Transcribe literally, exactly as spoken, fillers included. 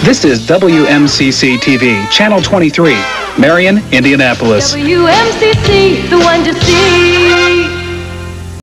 This is W M C C T V, Channel twenty-three, Marion, Indianapolis. W M C C, the one to see.